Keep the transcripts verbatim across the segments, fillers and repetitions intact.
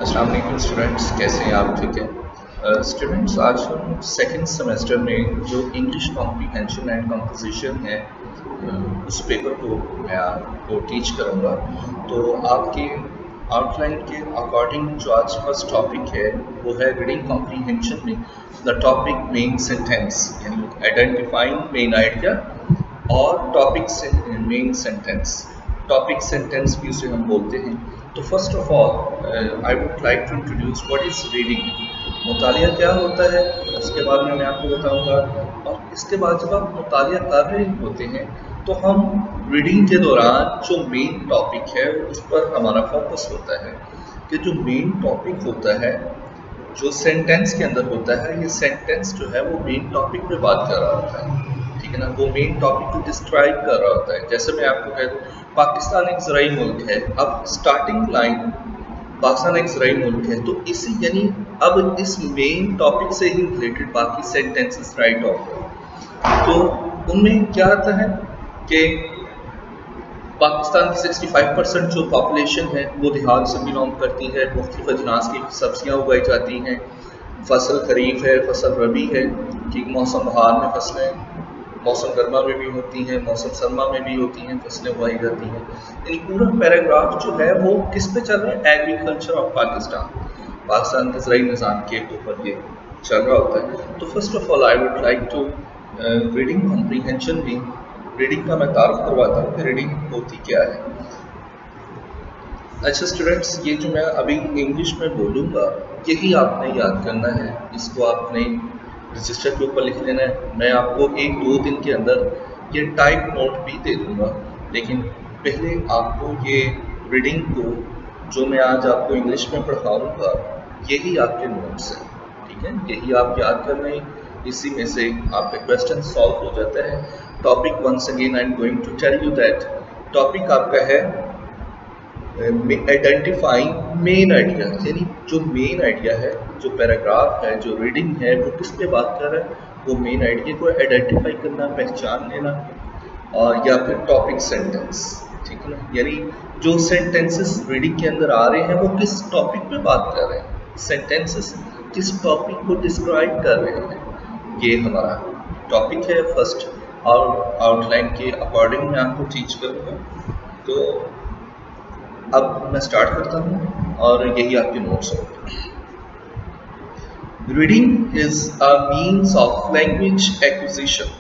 अस्सलाम वालेकुम स्टूडेंट्स, कैसे हैं आप? ठीक है स्टूडेंट्स, uh, आज हम सेकंड सेमेस्टर में जो इंग्लिश कॉम्प्रीहेंशन एंड कंपोजिशन है uh, उस पेपर को मैं आपको टीच करूँगा। तो आपके आउटलाइन के अकॉर्डिंग जो आज फर्स्ट टॉपिक है वो है रीडिंग कॉम्प्रीहेंशन में द टॉपिक मेन सेंटेंस, यानी आइडेंटिफाइंग मेन आइडिया और topic main sentence. Topic sentence भी उसे हम बोलते हैं। तो first of all I would like to introduce what is reading, मुतालिया क्या होता है, उसके बारे में मैं आपको बताऊंगा। और इसके बाद जब आप मुतालिया कर रहे होते हैं तो हम रीडिंग के दौरान जो मेन टॉपिक है उस पर हमारा फोकस होता है कि जो मेन टॉपिक होता है जो सेंटेंस के अंदर होता है, ये सेंटेंस जो है वो मेन टॉपिक पे बात कर रहा होता है, ठीक है ना। वो मेन टॉपिक को डिस्क्राइब कर रहा होता है। जैसे मैं आपको कह दूँ पाकिस्तान एक ज़राई मुल्क है, अब स्टार्टिंग लाइन पाकिस्तान एक ज़राई मुल्क है, तो इसी यानी अब इस मेन टॉपिक से ही रिलेटेड बाकी सेंटेंसेस राइट ऑफ है। तो उनमें क्या आता है कि पाकिस्तान की पैंसठ परसेंट जो पॉपुलेशन है वो देहात से बिलोंग करती है, मुख्तलिफ अजनास की सब्जियाँ उगाई जाती हैं, फसल खरीफ है, फसल रबी है, कि मौसम बहार में फसलें, मौसम गर्मा में भी होती हैं, मौसम सरमा में भी होती हैं, फसलें उगाई जाती हैं। यानी पूरा पैराग्राफ जो है वो किस पे चल रहा है? एग्रीकल्चर ऑफ पाकिस्तान, पाकिस्तान के ज़राई निज़ाम के ऊपर ये चल रहा होता है। तो first of all I would like to reading comprehension भी रीडिंग का मैं तारुफ करवाता हूँ कि रीडिंग होती क्या है। अच्छा स्टूडेंट्स, ये जो मैं अभी इंग्लिश में बोलूँगा यही आपने याद करना है, इसको आपने रजिस्टर के ऊपर लिख लेना है। मैं आपको एक दो दिन के अंदर ये टाइप नोट भी दे दूँगा, लेकिन पहले आपको ये रीडिंग को जो मैं आज आपको इंग्लिश में पढ़ाऊँगा यही आपके नोट्स हैं, ठीक है। यही आप याद कर लें, इसी में से आपका क्वेश्चन सॉल्व हो जाता है। Topic once again I am going to tell you that topic आपका है आइडेंटिफाइंग मेन आइडिया, यानी जो मेन आइडिया है, जो पैराग्राफ है, जो रीडिंग है वो किस पे बात कर रहा है, वो मेन आइडिया को आइडेंटिफाई करना, पहचान लेना, और या फिर टॉपिक सेंटेंस, ठीक है ना। यानी जो सेंटेंसेस रीडिंग के अंदर आ रहे हैं वो किस टॉपिक पे बात कर रहे हैं, सेंटेंसेस किस टॉपिक को डिस्क्राइब कर रहे हैं, ये हमारा टॉपिक है फर्स्ट। और आउटलाइन के अकॉर्डिंग मैं आपको टीच करूँगा। तो अब मैं स्टार्ट करता हूँ और यही आपके नोट्स होंगे। Reading is a means of language acquisition.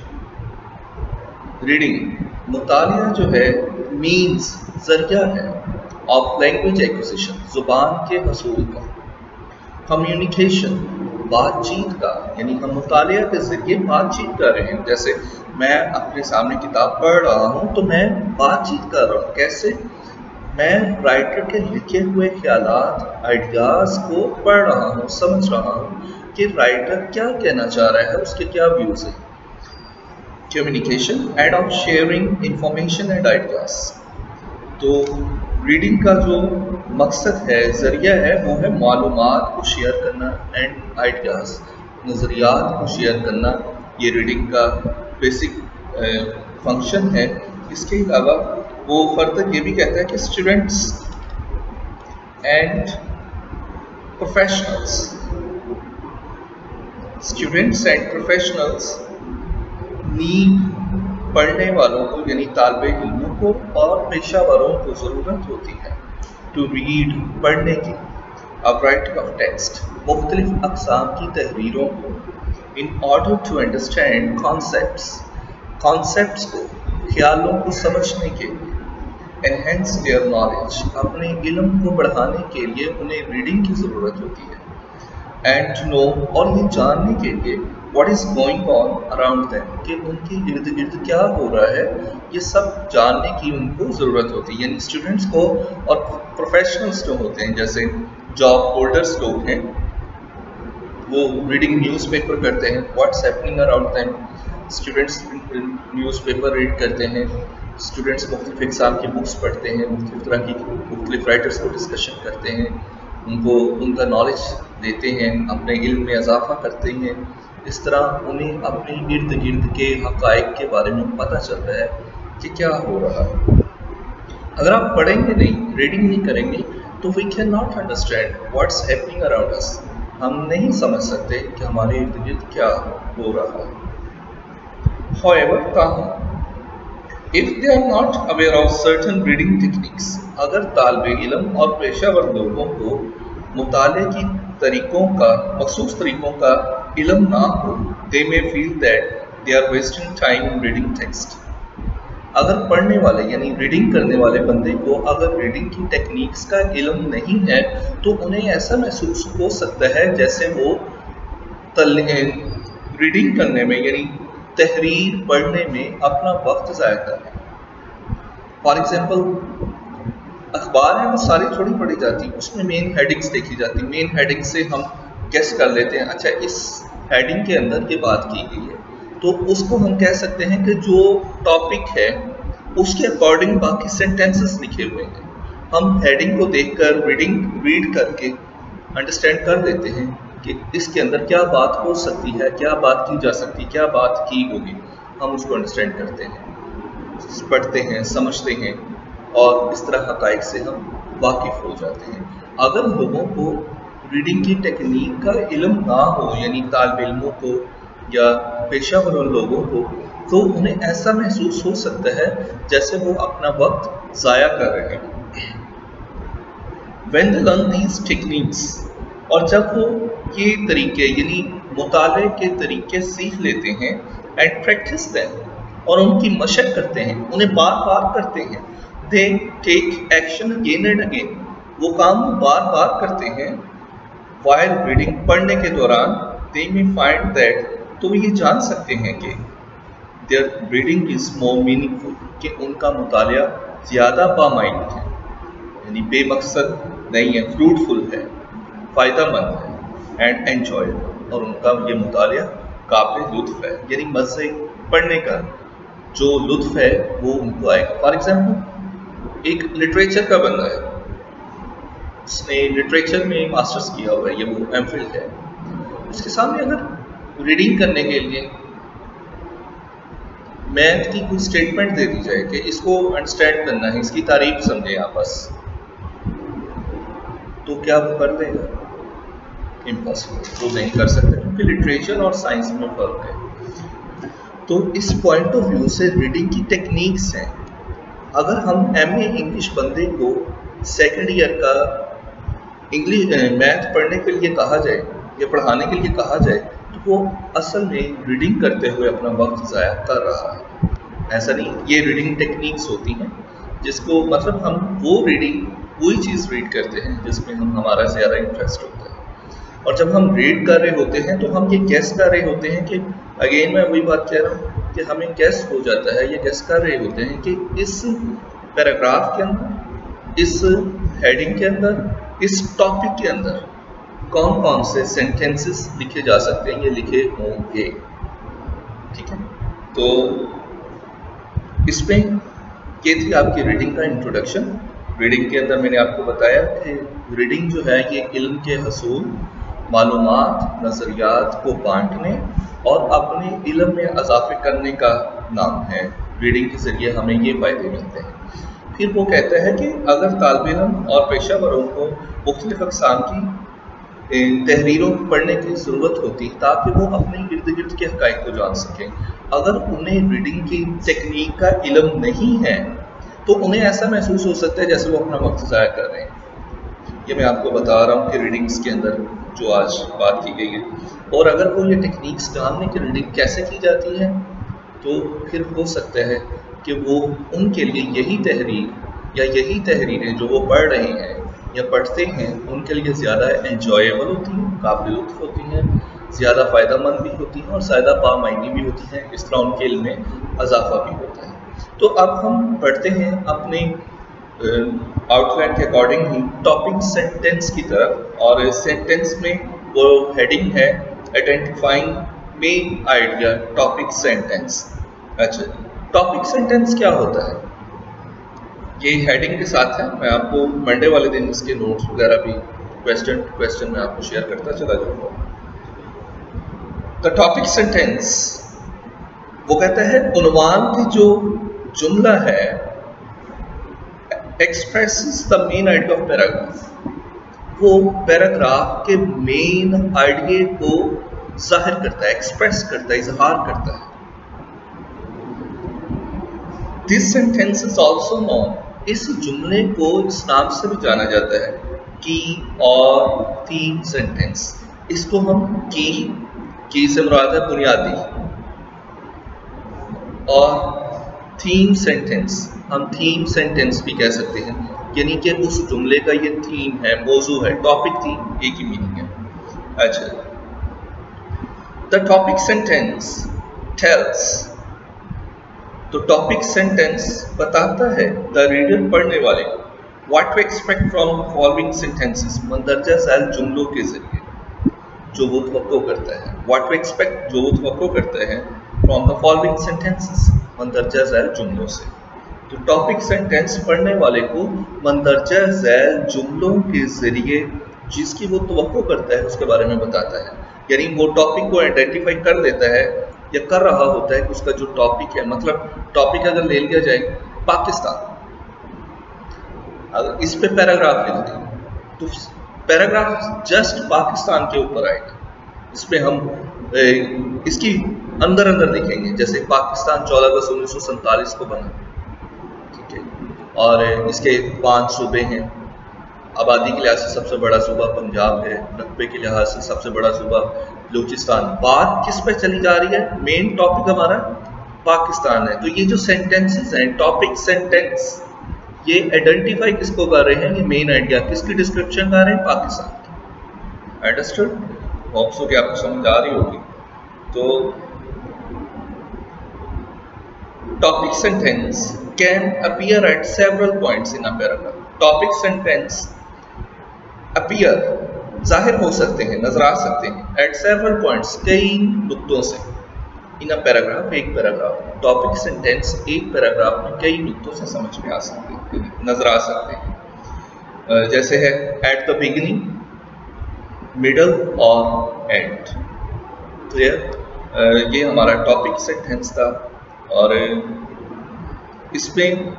Reading मुतालिया जो है मीन्स जरिया है ऑफ लैंग्वेज एक्विजिशन, जुबान के हसूल का। कम्युनिकेशन बातचीत का, यानी हम मुतालिया के जरिए बातचीत कर रहे हैं। जैसे मैं अपने सामने किताब पढ़ रहा हूँ तो मैं बातचीत कर रहा हूँ। कैसे? मैं राइटर के लिखे हुए ख्यालात, आइडियाज़ को पढ़ रहा हूँ, समझ रहा हूँ कि राइटर क्या कहना चाह रहा है, उसके क्या व्यूज़ हैं। Communication and of sharing information and ideas. तो रीडिंग का जो मकसद है, ज़रिया है, वो है मालूमात को शेयर करना एंड आइडियाज़, नज़रियात को शेयर करना। ये रीडिंग का बेसिक फंक्शन है। इसके अलावा वो फर्दर ये भी कहता है कि students and professionals students and professionals need, पढ़ने वालों को यानी तालिबे इल्मों को और पेशा वालों को ज़रूरत होती है टू रीड, पढ़ने की, अब राइटिंग ऑफ टेक्स्ट, मुख्तलिफ अक़साम की तहरीरों को, in order to understand concepts, concepts को, ख्यालों को समझने के लिए, एनहेंस देयर नॉलेज, अपने इल्म को बढ़ाने के लिए उन्हें रीडिंग की ज़रूरत होती है। एंड टू नो, और ये जानने के लिए what is going on around them, कि उनके इर्द गिर्द क्या हो रहा है, ये सब जानने की उनको ज़रूरत होती है। यानी स्टूडेंट्स को और प्रोफेशनल्स जो होते हैं, जैसे जॉब होल्डर्स लोग हैं, वो रीडिंग न्यूज़पेपर करते हैं, what's happening around them. Students newspaper read करते हैं, स्टूडेंट्स मुख्तलिफ एग्ज़ाम की बुक्स पढ़ते हैं, मुख्तलिफ तरह की मुख्तलिफ राइटर्स को डिस्कशन करते हैं, उनको उनका नॉलेज देते हैं, अपने इल्म में इजाफा करते हैं। इस तरह उन्हें अपने इर्द गिर्द के हक़ाइक़ के बारे में पता चलता है कि क्या हो रहा है। अगर आप पढ़ेंगे नहीं, रीडिंग नहीं करेंगे, तो we cannot understand what's happening around us. हम नहीं समझ सकते कि हमारे इर्द गिर्द क्या हो रहा है। However, ताहम if they are not aware of certain reading techniques, अगर तालिबे इल्म और पेशावर लोगों को मुताले की तरीकों का मखसूस तरीकों का इल्म ना हो, they may feel that they are wasting time in reading text। अगर पढ़ने वाले यानी रीडिंग करने वाले बंदे को अगर रीडिंग की टेक्निक्स का इल्म नहीं है तो उन्हें ऐसा महसूस हो सकता है जैसे वो रीडिंग करने में यानी तहरीर पढ़ने में अपना वक्त ज़ाया कर रहे हैं। फॉर एग्जाम्पल अखबार है वो सारी थोड़ी पढ़ी जाती, उसमें मेन हेडिंग्स देखी जाती, मेन हेडिंग से हम गेस कर लेते हैं अच्छा इस हेडिंग के अंदर ये बात की गई है, तो उसको हम कह सकते हैं कि जो टॉपिक है उसके अकॉर्डिंग बाकी सेंटेंसेस लिखे हुए हैं। हम हेडिंग को देखकर रीडिंग रीड करके अंडरस्टैंड कर देते हैं कि इसके अंदर क्या बात हो सकती है, क्या बात की जा सकती है, क्या बात की होगी, हम उसको अंडरस्टैंड करते हैं, पढ़ते हैं, समझते हैं और इस तरह हक़ाइक़ से हम वाकिफ़ हो जाते हैं। अगर लोगों को रीडिंग की टेक्निक का इल्म ना हो यानी तालिब इल्मों को या पेशावर लोगों को, तो उन्हें ऐसा महसूस हो सकता है जैसे वो अपना वक्त ज़ाया कर रहे हैं। When they learn these techniques, और जब वो ये तरीके यानी मुताले के तरीके सीख लेते हैं एंड प्रैक्टिस देम और उनकी मशक करते हैं, उन्हें बार बार करते हैं, they take action again and again, वो काम बार बार करते हैं वाइल रीडिंग पढ़ने के दौरान, दे मे फाइंड दैट, तो ये जान सकते हैं कि their reading is more meaningful, कि उनका मुतालिया ज़्यादा बामायनी है यानी बेमकसद नहीं है, फ्रूटफुल है, फ़ायदेमंद है एंड एन्जॉयबल, और उनका ये मुतालिया काबिल लुत्फ़ है यानी मज़े पढ़ने का जो लुत्फ़ है वो उनको आएगा। फॉर एग्जाम्पल एक लिटरेचर का बंदा है, उसने लिटरेचर में मास्टर्स किया हुआ है या वो एम फिल है, उसके सामने अगर रीडिंग करने के लिए मैथ की कोई स्टेटमेंट दे दी जाए कि इसको अंडरस्टैंड करना है, इसकी तारीफ समझे आप बस, तो क्या वो कर देगा? इम्पॉसिबल, वो नहीं कर सकते क्योंकि लिटरेचर और साइंस में फर्क है। तो इस पॉइंट ऑफ व्यू से रीडिंग की टेक्निक्स हैं। अगर हम एम ए इंग्लिश बंदे को सेकेंड ईयर का इंग्लिश मैथ पढ़ने के लिए कहा जाए या पढ़ाने के लिए कहा जाए तो वो असल में रीडिंग करते हुए अपना वक्त ज़ाया कर रहा है। ऐसा नहीं, ये रीडिंग टेक्निक्स होती हैं जिसको मतलब हम वो रीडिंग वही चीज़ रीड करते हैं जिसमें हम हमारा ज़्यादा इंटरेस्ट होता है, और जब हम रीड कर रहे होते हैं तो हम ये गेस कर रहे होते हैं कि अगेन मैं वही बात कह रहा हूँ कि हमें गेस हो जाता है, ये गेस कर रहे होते हैं कि इस पैराग्राफ के अंदर, इस हेडिंग के अंदर, इस टॉपिक के अंदर कौन कौन से सेंटेंसेस लिखे जा सकते हैं, ये लिखे होंगे। ठीक है, तो इसमें ये थी आपकी रीडिंग का इंट्रोडक्शन। रीडिंग के अंदर मैंने आपको बताया कि रीडिंग जो है ये इल्म के हसूल, मालूमात, नज़रियात को बांटने और अपने इल्म में इजाफे करने का नाम है। रीडिंग के ज़रिए हमें ये फ़ायदे मिलते हैं। फिर वो कहता है कि अगर तालिब इल्म और पेशावरों को मुख्तलिफ़ अक़साम की तहरीरों पढ़ने की ज़रूरत होती ताकि वो अपने इर्द गिर्द के हक़ाइक़ को जान सकें, अगर उन्हें रीडिंग की टेक्निक का इल्म नहीं है तो उन्हें ऐसा महसूस हो सकता है जैसे वो अपना वक्त ज़ाया कर रहे हैं। ये मैं आपको बता रहा हूँ कि रीडिंग्स के अंदर जो आज बात की गई है, और अगर वो ये टेक्निक्स जानने की रीडिंग कैसे की जाती है तो फिर हो सकता है कि वो उनके लिए यही तहरीर या यही तहरीरें जो वो पढ़ रहे हैं या पढ़ते हैं उनके लिए ज़्यादा एन्जॉयबल होती हैं, काबिल लुत्फ़ होती हैं, ज़्यादा फ़ायदेमंद भी होती हैं और ज़्यादा बामायनी भी होती हैं। इस तरह उनके इल्म में इजाफा भी होता है। तो अब हम पढ़ते हैं अपने आउटलाइन के अकॉर्डिंग ही टॉपिक सेंटेंस की तरफ, और सेंटेंस में वो हेडिंग है identifying main idea topic sentence. अच्छा, टॉपिक सेंटेंस क्या होता है? ये हेडिंग के साथ है, मैं आपको मंडे वाले दिन इसके नोट्स वगैरह भी क्वेश्चन टू क्वेश्चन में आपको शेयर करता चला जाऊँगा। द टॉपिक सेंटेंस वो कहता है उन्वान की जो जुमला है expresses the main idea of paragraph. वो पैराग्राफ के मेन आइडिया को जाहिर करता है, एक्सप्रेस करता है, इजहार करता है. This sentence is also known, इस जुमले को इस नाम से भी जाना जाता है की और थीम सेंटेंस. इसको हम की की से मुराद है बुनियादी, और थीम सेंटेंस हम थीम सेंटेंस भी कह सकते हैं, यानी कि उस जुमले का ये थीम है, मौजू है, टॉपिक थीम एक ही मीनिंग है. अच्छा, द टॉपिक सेंटेंस टेल्स, तो टॉपिक सेंटेंस बताता है द रीडर, पढ़ने वाले को, what to expect from following sentences, मंदरजा झैल जुमलों के जरिए जो वो तवक्को करता है. व्हाट टू एक्सपेक्ट, जो वो तवक्को करता है, फ्रॉम द फॉलोइंग सेंटेंसेस, मंदरजा झैल जुमलों से. तो टॉपिक सेंटेंस पढ़ने वाले को मंदरजा झैल जुमलों के जरिए जिसकी वो तवक्को करता है उसके बारे में बताता है. यानी वो टॉपिक को आइडेंटिफाई कर देता है या कर रहा होता है कि उसका जो टॉपिक है, मतलब टॉपिक अगर ले लिया जाए पाकिस्तान, अगर इस पे पैराग्राफ लिख दें तो पैराग्राफ जस्ट पाकिस्तान के ऊपर आएगा. इसमें हम ए, इसकी अंदर अंदर लिखेंगे, जैसे पाकिस्तान चौदह अगस्त उन्नीस सौ सैंतालीस को बना, ठीक है, और इसके पांच सूबे हैं. आबादी के लिहाज से सबसे बड़ा सूबा पंजाब है, रकबे के लिहाज से सबसे बड़ा सूबा बलूचिस्तान. बात किस पे चली जा रही है, मेन टॉपिक हमारा पाकिस्तान है. तो ये जो सेंटेंसेस हैं, टॉपिक सेंटेंस, ये आइडेंटिफाई किसको कर रहे हैं, ये मेन आइडिया, किसकी डिस्क्रिप्शन कर रहे हैं, पाकिस्तान की. अंडरस्टूड? होप सो कि आपको समझ आ रही होगी. तो topic sentence can appear at several points in a paragraph. Topic sentence appear, जाहिर हो सकते हैं, नजर आ सकते हैं, एट सेवरल पॉइंट्स, कई नुक्तों से, इन अ पैराग्राफ, एक पैराग्राफ. टॉपिक सेंटेंस एक पैराग्राफ में कई नुक्तों से समझ में आ सकते हैं, नजर आ सकते हैं. जैसे है एट द बिगिनिंग, मिडल और एंड. क्लियर? ये हमारा टॉपिक सेंटेंस था, और इसमें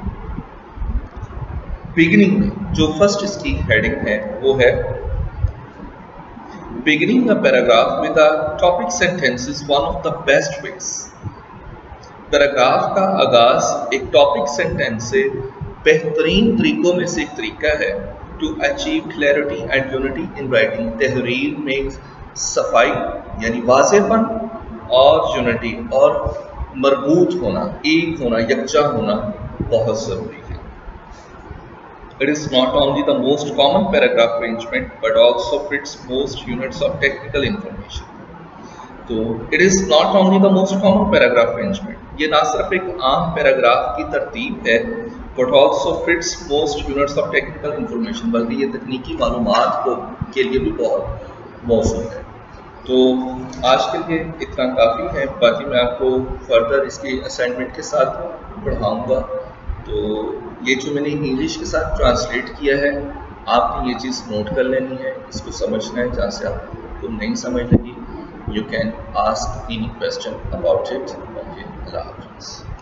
बिगिनिंग में जो फर्स्ट इसकी हेडिंग है वो है beginning a paragraph with a topic sentence is one of the best ways. Paragraph का आगाज एक टॉपिक सेंटेंस से बेहतरीन तरीकों में से एक तरीका है to achieve clarity and unity in writing. तहरीर में सफाई यानी वाज़ेहपन और यूनिटी और मरबूत होना, एक होना, यकजा होना बहुत जरूरी है. It is not only the most common paragraph arrangement but also fits most units of technical information. तो it is not only the most common paragraph arrangement, ये ना सिर्फ एक आम पैराग्राफ की तरतीब है, but also fits most units of technical information, बल्कि ये तकनीकी मालूमात को के लिए भी बहुत मौसूम है. तो आज के लिए इतना काफ़ी है, बाकी मैं आपको फर्दर इसकी असाइनमेंट के साथ पढ़ाऊँगा. तो ये जो मैंने इंग्लिश के साथ ट्रांसलेट किया है, आपने ये चीज़ नोट कर लेनी है, इसको समझना है. जहाँ से आपको नहीं समझ लगी, you can ask any question about it. Okay, अल्लाह हाफ़िज़.